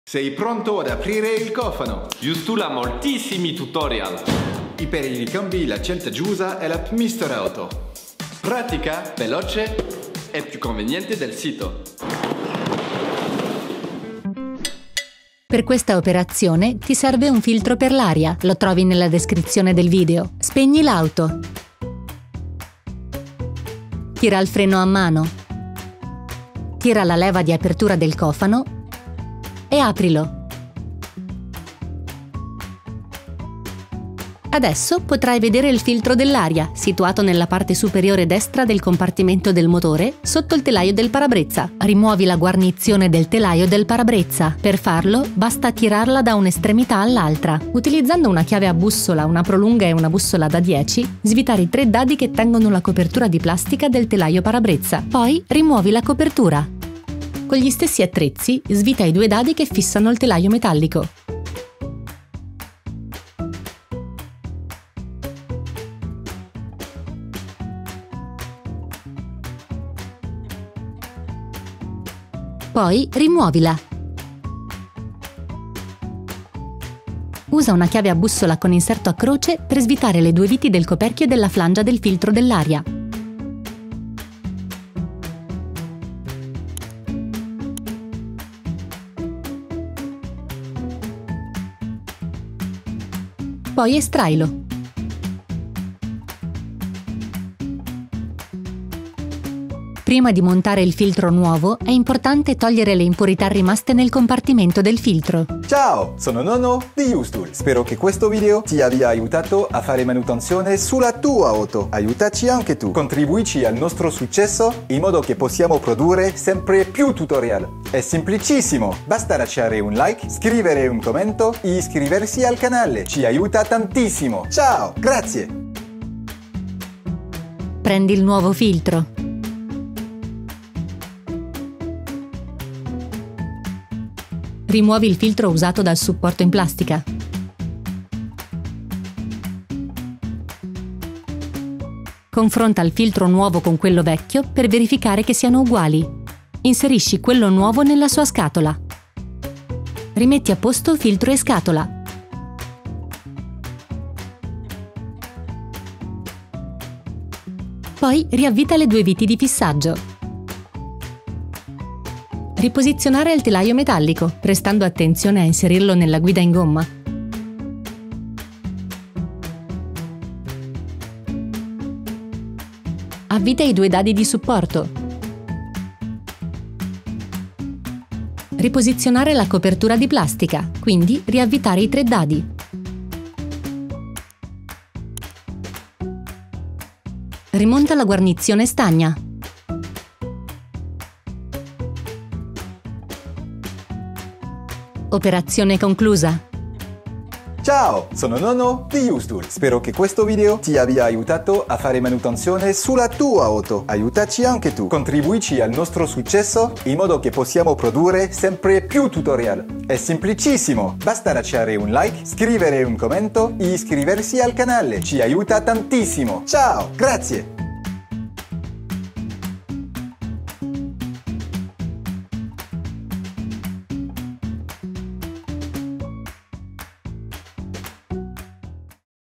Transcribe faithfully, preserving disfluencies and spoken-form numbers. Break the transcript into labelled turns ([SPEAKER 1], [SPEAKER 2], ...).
[SPEAKER 1] Sei pronto ad aprire il cofano?
[SPEAKER 2] Giusto là moltissimi tutorial.
[SPEAKER 1] E per i ricambi la scelta giusta è l'app Mister Auto. Pratica, veloce
[SPEAKER 2] e più conveniente del sito.
[SPEAKER 3] Per questa operazione ti serve un filtro per l'aria, lo trovi nella descrizione del video. Spegni l'auto. Tira il freno a mano. Tira la leva di apertura del cofano e aprilo. Adesso potrai vedere il filtro dell'aria, situato nella parte superiore destra del compartimento del motore, sotto il telaio del parabrezza. Rimuovi la guarnizione del telaio del parabrezza. Per farlo, basta tirarla da un'estremità all'altra. Utilizzando una chiave a bussola, una prolunga e una bussola da dieci, svitare i tre dadi che tengono la copertura di plastica del telaio parabrezza. Poi rimuovi la copertura. Con gli stessi attrezzi, svita i due dadi che fissano il telaio metallico. Poi rimuovila. Usa una chiave a bussola con inserto a croce per svitare le due viti del coperchio e della flangia del filtro dell'aria. Poi estrailo. Prima di montare il filtro nuovo è importante togliere le impurità rimaste nel compartimento del filtro.
[SPEAKER 4] Ciao, sono Nono di Ustool. Spero che questo video ti abbia aiutato a fare manutenzione sulla tua auto. Aiutaci anche tu. Contribuisci al nostro successo in modo che possiamo produrre sempre più tutorial. È semplicissimo, basta lasciare un like, scrivere un commento e iscriversi al canale. Ci aiuta tantissimo. Ciao, grazie!
[SPEAKER 3] Prendi il nuovo filtro. Rimuovi il filtro usato dal supporto in plastica. Confronta il filtro nuovo con quello vecchio per verificare che siano uguali. Inserisci quello nuovo nella sua scatola. Rimetti a posto filtro e scatola. Poi riavvita le due viti di fissaggio. Riposizionare il telaio metallico, prestando attenzione a inserirlo nella guida in gomma. Avvita i due dadi di supporto. Riposizionare la copertura di plastica, quindi riavvitare i tre dadi. Rimonta la guarnizione stagna. Operazione conclusa.
[SPEAKER 4] Ciao, sono Nono di Ustool. Spero che questo video ti abbia aiutato a fare manutenzione sulla tua auto. Aiutaci anche tu. Contribuisci al nostro successo in modo che possiamo produrre sempre più tutorial. È semplicissimo, basta lasciare un like, scrivere un commento e iscriversi al canale. Ci aiuta tantissimo. Ciao, grazie!